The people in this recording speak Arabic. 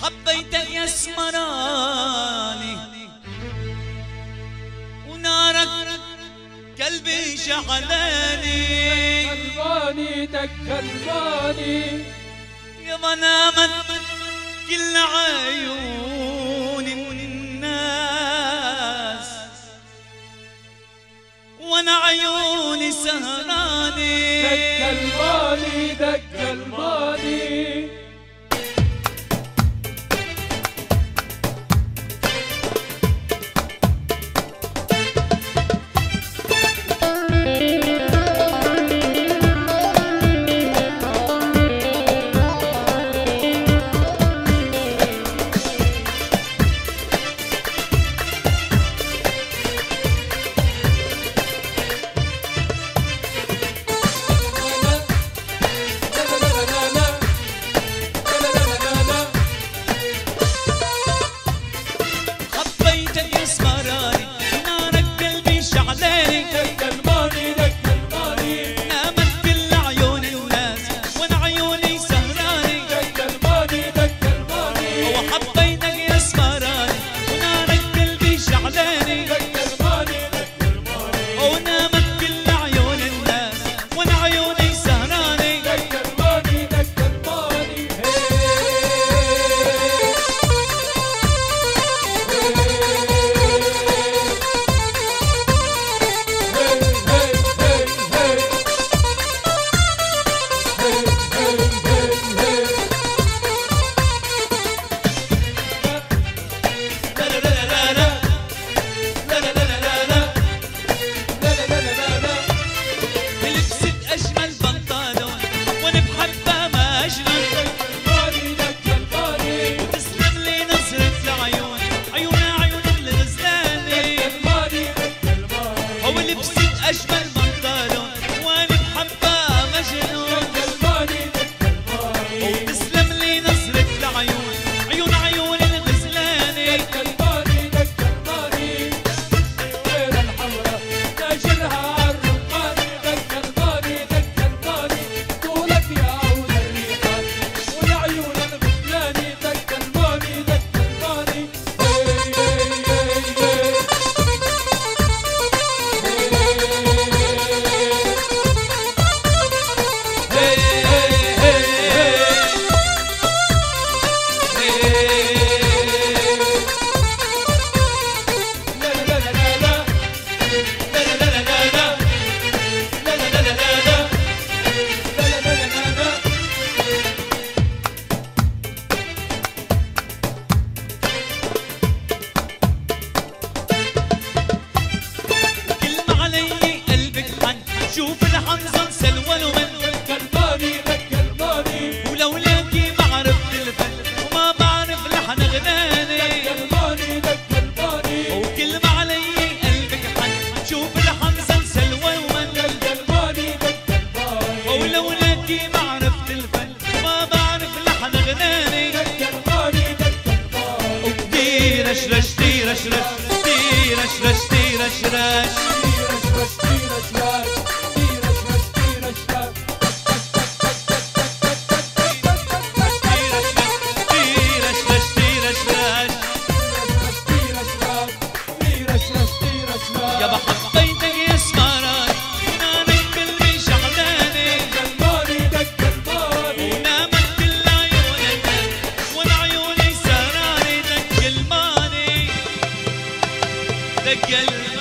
حبيتك يا اسمراني ونارك قلبي شعلاني قلباني دق قلباني يا ما نامت كل عيون الناس وانا عيوني سهراني دق قلباني دق قلباني شوف الحمزة سلوى ومن قلباني دق قلباني ولولاكي ما عرفت الفن وما بعرف لحن غناني قلباني دق قلباني وكل ما علي قلبك حن شوف الحمزة سلوى ومن قلباني دق قلباني ولولاكي ما عرفت الفن وما بعرف لحن غناني قلباني دق قلباني وكتيرش رش تيرش رش تيرش رش تيرش رش يابا حبيتك يا اسمراني نارك قلبي شعلاني قلباني دق قلباني ونامت كل عيونك وانا عيوني سهراني دق قلباني دق قلباني